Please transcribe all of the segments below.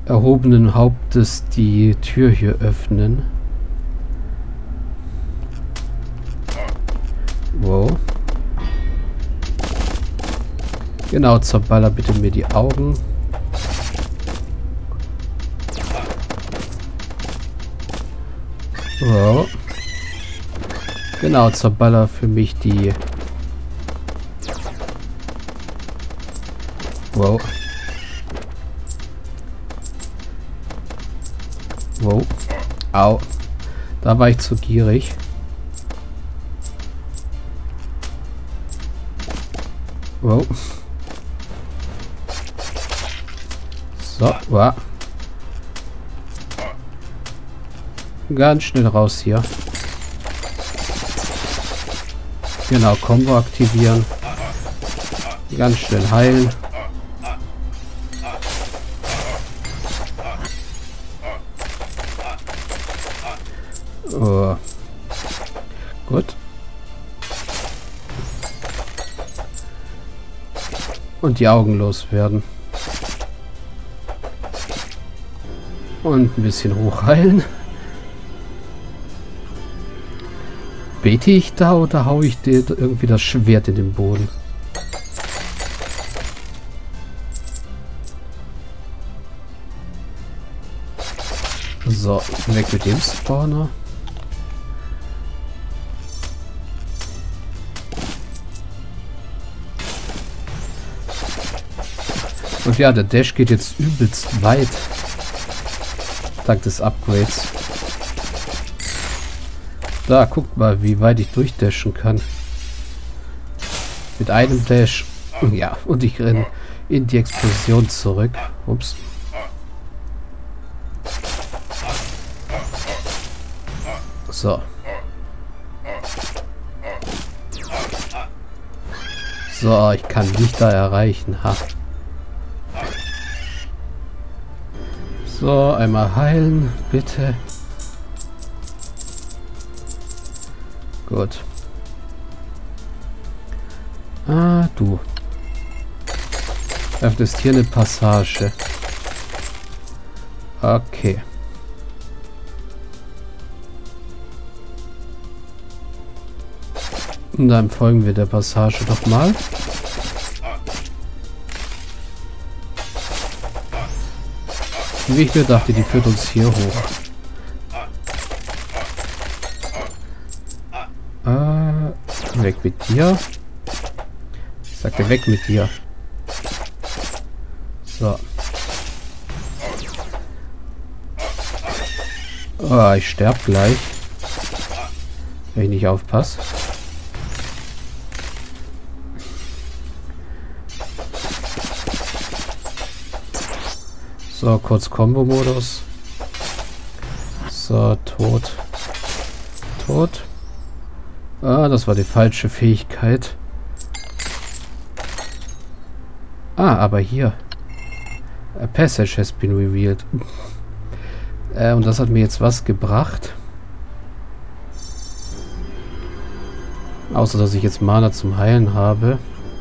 erhobenen Hauptes die Tür hier öffnen. Wow. Genau, zerballer bitte mir die Augen. Wow. Genau, zerballer für mich die... Wow. Wow. Au. Da war ich zu gierig. Wow. So, wow. Ganz schnell raus hier. Genau, Combo aktivieren. Ganz schnell heilen. Oh. Gut. Und die Augen loswerden. Und ein bisschen hochheilen. Bete ich da oder hau ich dir irgendwie das Schwert in den Boden? So, weg mit dem Spawner. Und ja, der Dash geht jetzt übelst weit. Dank des Upgrades. Da, guckt mal, wie weit ich durchdashen kann. Mit einem Dash. Ja, und ich renne in die Explosion zurück. Ups. So. So, ich kann dich da erreichen. Ha. So, einmal heilen, bitte. Gut. Ah, du. Öffnest hier eine Passage. Okay. Und dann folgen wir der Passage nochmal. Wie ich mir dachte, die führt uns hier hoch. Weg mit dir. Ich sagte weg mit dir. So. Oh, ich sterbe gleich. Wenn ich nicht aufpasse. So, kurz Combo-Modus. So, tot. Tot. Ah, das war die falsche Fähigkeit. Ah, aber hier. A passage has been revealed. Und das hat mir jetzt was gebracht. Außer, dass ich jetzt Mana zum Heilen habe.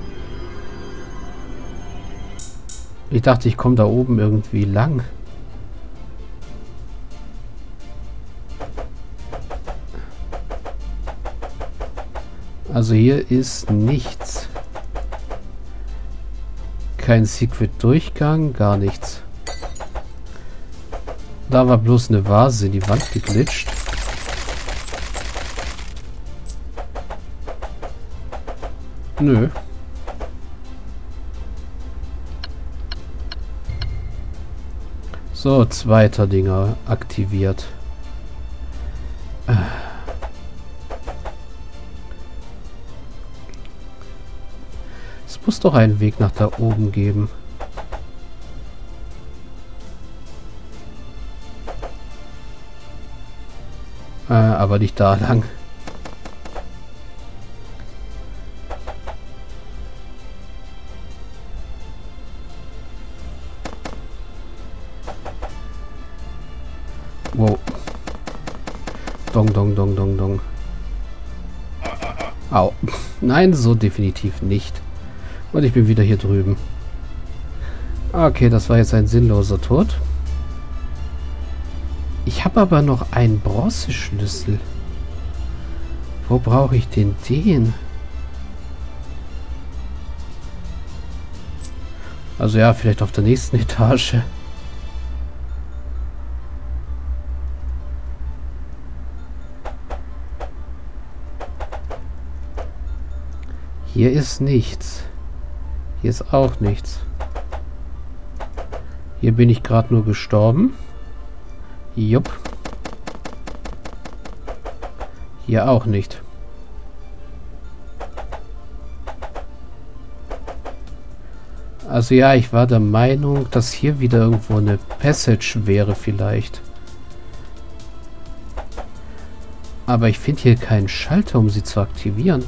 Ich dachte, ich komme da oben irgendwie lang. Also hier ist nichts. Kein Secret-Durchgang, gar nichts. Da war bloß eine Vase in die Wand geglitscht. Nö. So, zweiter Dinger aktiviert. Es muss doch einen Weg nach da oben geben. Aber nicht da lang. Wow. Dong, dong, dong, dong, dong. Au. Nein, so definitiv nicht. Und ich bin wieder hier drüben. Okay, das war jetzt ein sinnloser Tod. Ich habe aber noch einen Bronzeschlüssel. Wo brauche ich denn den? Also ja, vielleicht auf der nächsten Etage. Hier ist nichts. Hier ist auch nichts. Hier bin ich gerade nur gestorben. Jupp. Hier auch nicht. Also ja, ich war der Meinung, dass hier wieder irgendwo eine Passage wäre vielleicht. Aber ich finde hier keinen Schalter, um sie zu aktivieren.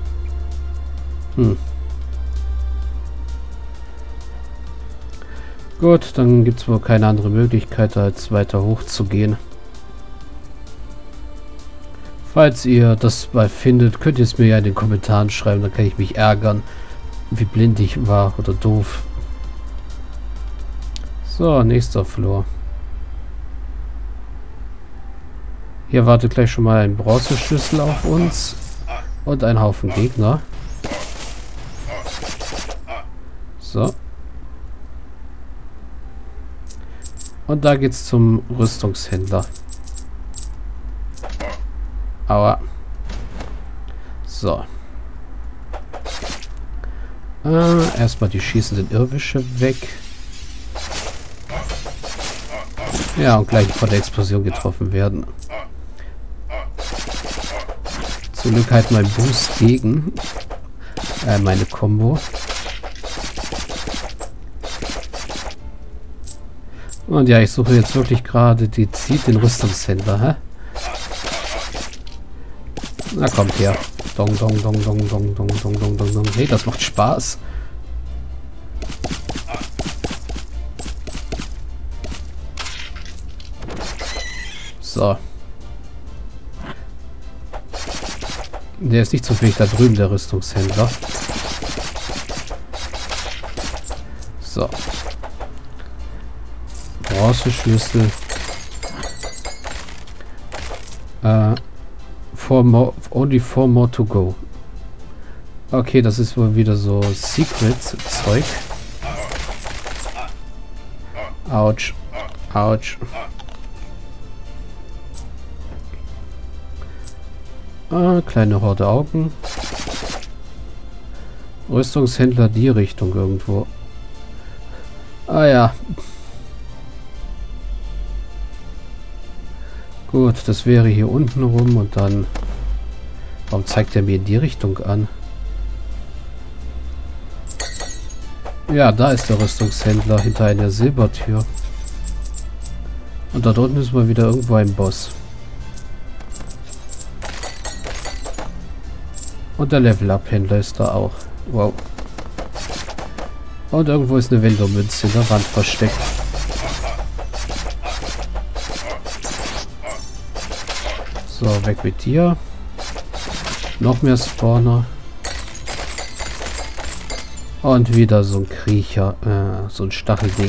Gut, dann gibt es wohl keine andere Möglichkeit, als weiter hoch zu gehen. Falls ihr das mal findet, könnt ihr es mir ja in den Kommentaren schreiben, dann kann ich mich ärgern, wie blind ich war oder doof. So, nächster Floor. Hier wartet gleich schon mal ein Bronzeschlüssel auf uns und ein Haufen Gegner. So. Und da geht's zum Rüstungshändler. Aua. So. Erstmal die schießenden Irrwische weg. Ja, und gleich von der Explosion getroffen werden. Zum Glück halt mein Boost gegen meine Combo. Und ja, ich suche jetzt wirklich gerade gezielt den Rüstungshändler, hä? Na kommt her. Dong, dong, dong, dong, dong, dong, dong, dong, dong, dong. Hey, das macht Spaß. So. Der ist nicht zufällig da drüben, der Rüstungshändler. So. Bronzeschlüssel. Only 4 more to go. Okay, das ist wohl wieder so Secret-Zeug. Autsch. Autsch. Kleine Horde Augen. Rüstungshändler die Richtung irgendwo. Ah ja. Gut, das wäre hier unten rum und dann... Warum zeigt er mir in die Richtung an? Ja, da ist der Rüstungshändler hinter einer Silbertür. Und da drunten ist mal wieder irgendwo ein Boss. Und der Level-Up-Händler ist da auch. Wow. Und irgendwo ist eine Wendomünze in der Wand versteckt. So, weg mit dir. Noch mehr Spawner. Und wieder so ein Kriecher. So ein Stachelding.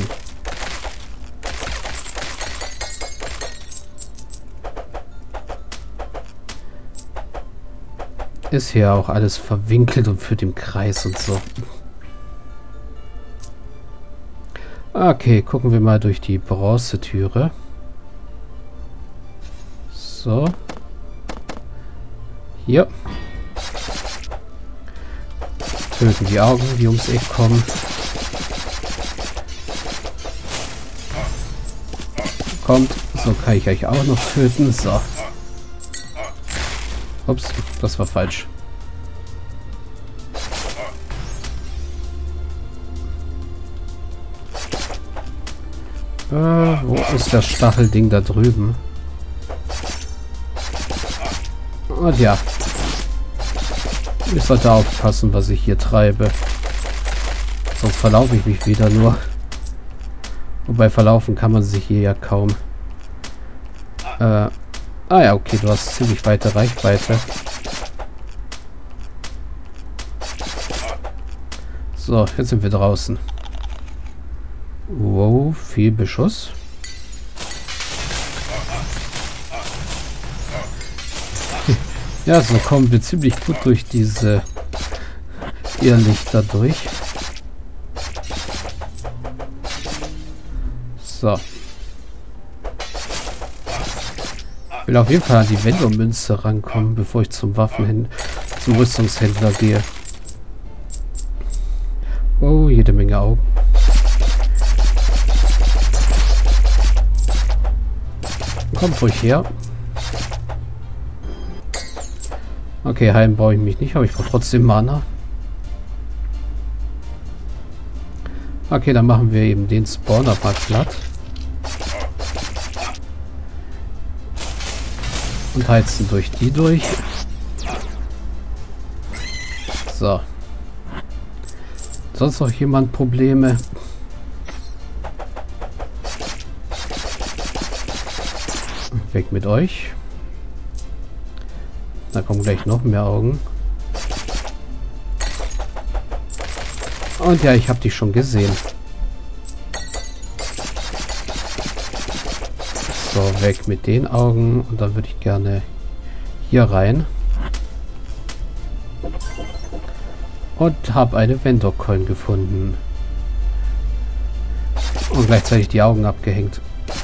Ist hier auch alles verwinkelt und führt im Kreis und so. Okay, gucken wir mal durch die Bronzetüre. So. Hier. Töten die Augen, die ums Eck kommen. Kommt. So kann ich euch auch noch töten. So. Ups, das war falsch. Wo ist das Stachelding da drüben? Und ja. Ich sollte aufpassen, was ich hier treibe. Sonst verlaufe ich mich wieder nur. Wobei verlaufen kann man sich hier ja kaum. Ah ja, okay, du hast ziemlich weite Reichweite. So, jetzt sind wir draußen. Wow, viel Beschuss. Ja, so kommen wir ziemlich gut durch diese Irrlichter durch. So. Ich will auf jeden Fall an die Vendor-Münze rankommen, bevor ich zum Rüstungshändler gehe. Oh, jede Menge Augen. Kommt ruhig her. Okay, heilen brauche ich mich nicht, aber ich brauche trotzdem Mana. Okay, dann machen wir eben den Spawner mal platt. Und heizen durch die durch. So. Sonst noch jemand Probleme? Weg mit euch. Da kommen gleich noch mehr Augen. Und ja, ich habe die schon gesehen. So, weg mit den Augen. Und dann würde ich gerne hier rein. Und habe eine Vendor-Coin gefunden. Und gleichzeitig die Augen abgehängt.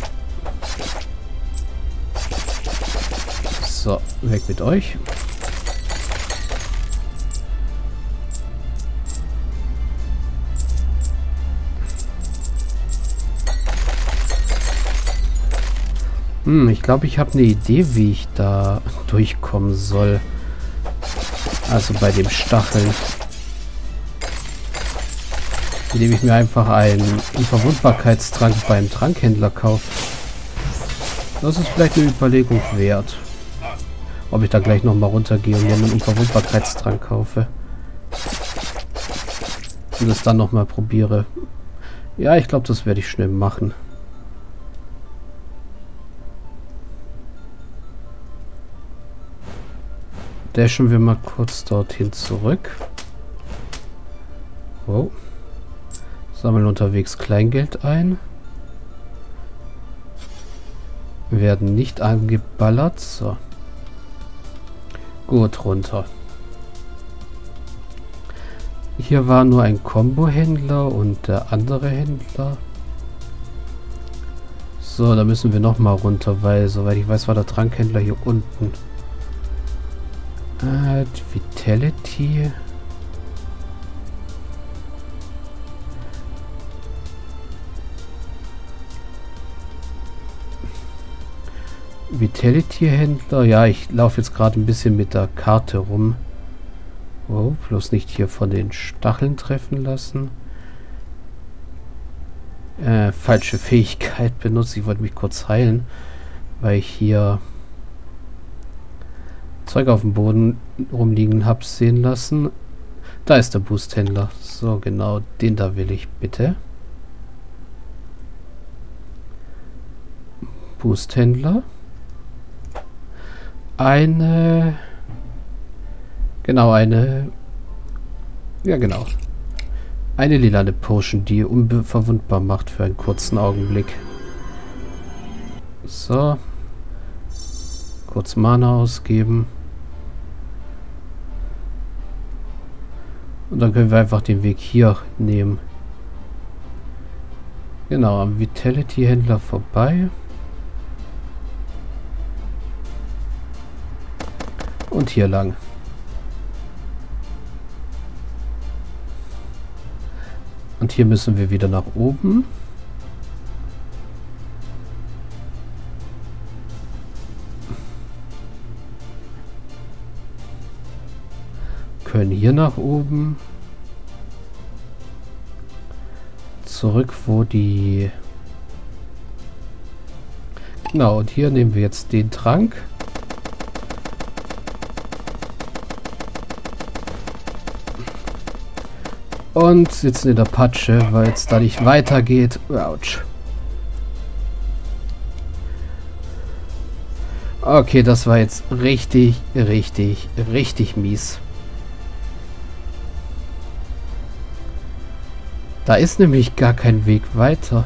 So, weg mit euch. Ich glaube, ich habe eine Idee, wie ich da durchkommen soll. Also bei dem Stacheln. Indem ich mir einfach einen Unverwundbarkeitstrank beim Trankhändler kaufe. Das ist vielleicht eine Überlegung wert. Ob ich da gleich nochmal runtergehe und mir einen Unverwundbarkeitstrank kaufe. Und es dann nochmal probiere. Ja, ich glaube, das werde ich schnell machen. Dashen wir mal kurz dorthin zurück. Oh. Sammeln unterwegs Kleingeld ein. Werden nicht angeballert. So. Gut, runter. Hier war nur ein Combo-Händler und der andere Händler. So, da müssen wir nochmal runter, weil, soweit ich weiß, war der Trankhändler hier unten. Vitality. Vitality-Händler. Ja, ich laufe jetzt gerade ein bisschen mit der Karte rum. Oh, bloß nicht hier von den Stacheln treffen lassen. Falsche Fähigkeit benutzt. Ich wollte mich kurz heilen, weil ich hier Zeug auf dem Boden rumliegen habe sehen lassen. Da ist der Boost-Händler. So, genau, den da will ich bitte. Boost-Händler. Eine... Ja, genau. Eine lilane Potion, die unverwundbar macht für einen kurzen Augenblick. So. Kurz Mana ausgeben. Und dann können wir einfach den Weg hier nehmen. Genau, am Vitality-Händler vorbei. Und hier lang. Und hier müssen wir wieder nach oben. Können hier nach oben. Zurück, wo die... Genau, und hier nehmen wir jetzt den Trank. Und sitzen in der Patsche, weil es da nicht weitergeht. Autsch. Okay, das war jetzt richtig mies. Da ist nämlich gar kein Weg weiter.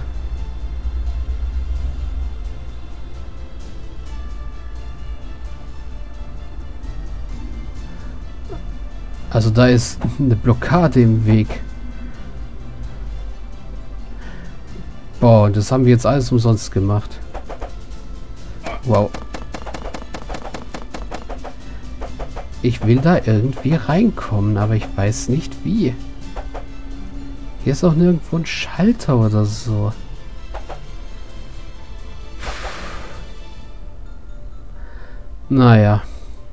Also da ist eine Blockade im Weg. Boah, und das haben wir jetzt alles umsonst gemacht. Wow. Ich will da irgendwie reinkommen, aber ich weiß nicht wie. Hier ist auch nirgendwo ein Schalter oder so. Naja.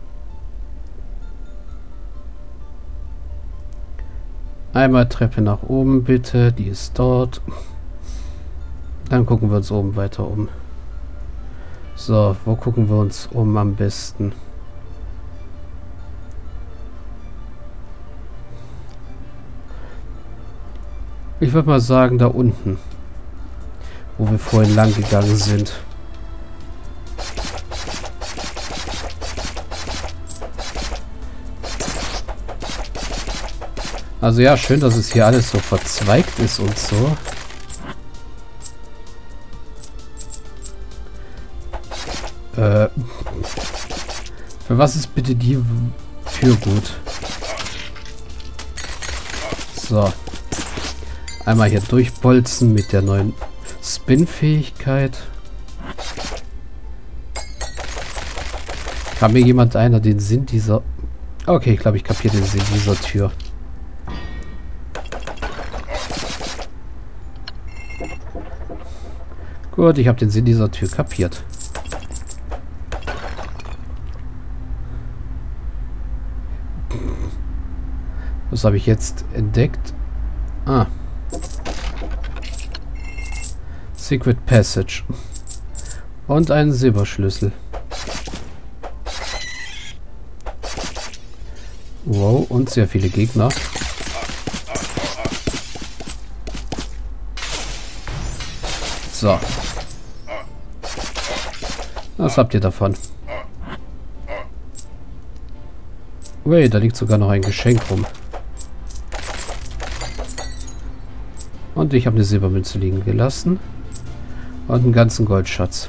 Einmal Treppe nach oben bitte, die ist dort. Dann gucken wir uns oben weiter um. So, wo gucken wir uns um am besten? Ich würde mal sagen, da unten. Wo wir vorhin lang gegangen sind. Also ja, schön, dass es hier alles so verzweigt ist und so. Für was ist bitte die Tür gut? So. Einmal hier durchbolzen mit der neuen Spin-Fähigkeit. Kann mir jemand einer den Sinn dieser... Okay, ich glaube, ich kapiere den Sinn dieser Tür. Gut, ich habe den Sinn dieser Tür kapiert. Was habe ich jetzt entdeckt? Ah. Secret Passage. Und einen Silberschlüssel. Wow, und sehr viele Gegner. So. Was habt ihr davon? Wait, da liegt sogar noch ein Geschenk rum. Und ich habe eine Silbermünze liegen gelassen. Und einen ganzen Goldschatz.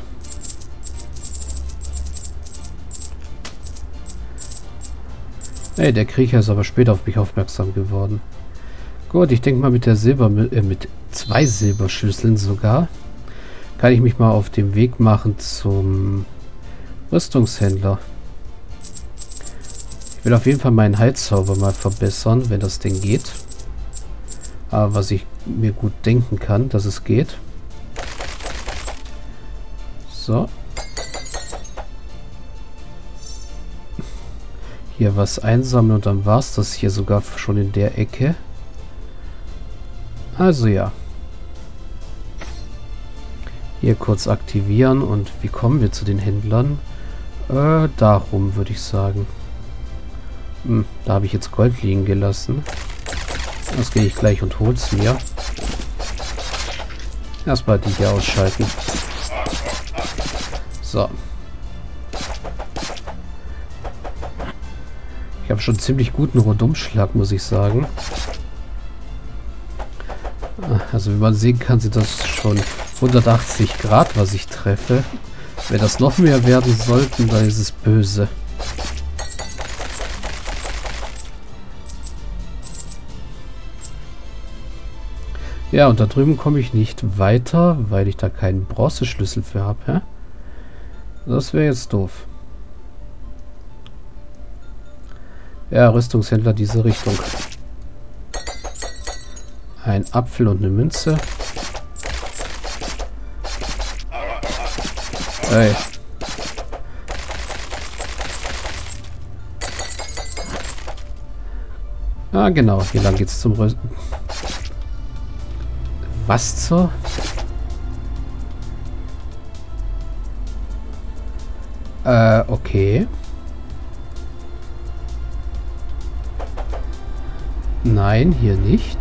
Hey, der Kriecher ist aber später auf mich aufmerksam geworden. Gut, ich denke mal mit der mit 2 Silberschlüsseln sogar, kann ich mich mal auf den Weg machen zum Rüstungshändler. Ich will auf jeden Fall meinen Heilzauber mal verbessern, wenn das Ding geht. Aber was ich mir gut denken kann, dass es geht. So. Hier was einsammeln und dann war es das hier sogar schon in der Ecke. Also ja. Hier kurz aktivieren und wie kommen wir zu den Händlern? Darum würde ich sagen. Da habe ich jetzt Gold liegen gelassen. Das gehe ich gleich und hol's mir. Erstmal die hier ausschalten. So. Ich habe schon ziemlich guten Rundumschlag, muss ich sagen. Also wie man sehen kann, sind das schon 180 Grad, was ich treffe. Wenn das noch mehr werden sollten, dann ist es böse. Ja, und da drüben komme ich nicht weiter, weil ich da keinen Bronzeschlüssel für habe. Das wäre jetzt doof. Ja, Rüstungshändler diese Richtung. Ein Apfel und eine Münze. Hey. Ah, genau. Hier lang geht's zum Rüsten. Was zur... okay. Nein, hier nicht.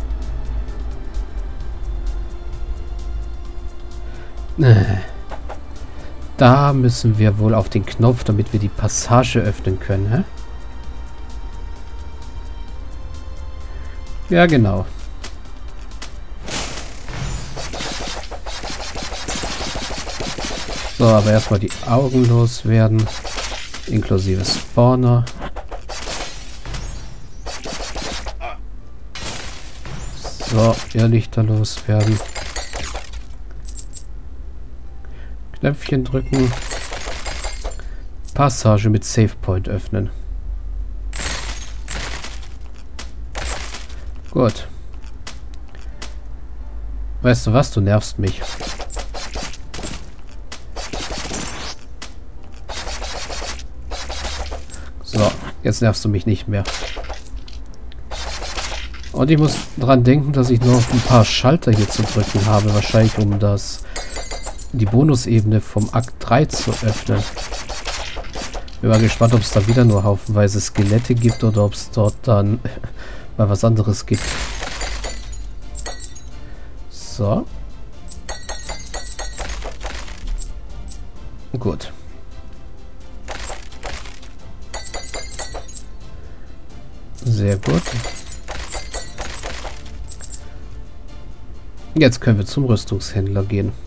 Da müssen wir wohl auf den Knopf, damit wir die Passage öffnen können, hä? Ja, genau. So, aber erstmal die Augen loswerden. Inklusive Spawner. So, Irrlichter loswerden. Knöpfchen drücken. Passage mit Save Point öffnen. Gut. Weißt du was? Du nervst mich. So, jetzt nervst du mich nicht mehr. Und ich muss dran denken, dass ich noch ein paar Schalter hier zu drücken habe. Wahrscheinlich um die Bonusebene vom Akt 3 zu öffnen. Bin mal gespannt, ob es da wieder nur haufenweise Skelette gibt oder ob es dort dann mal was anderes gibt. So. Gut. Sehr gut. Jetzt können wir zum Rüstungshändler gehen.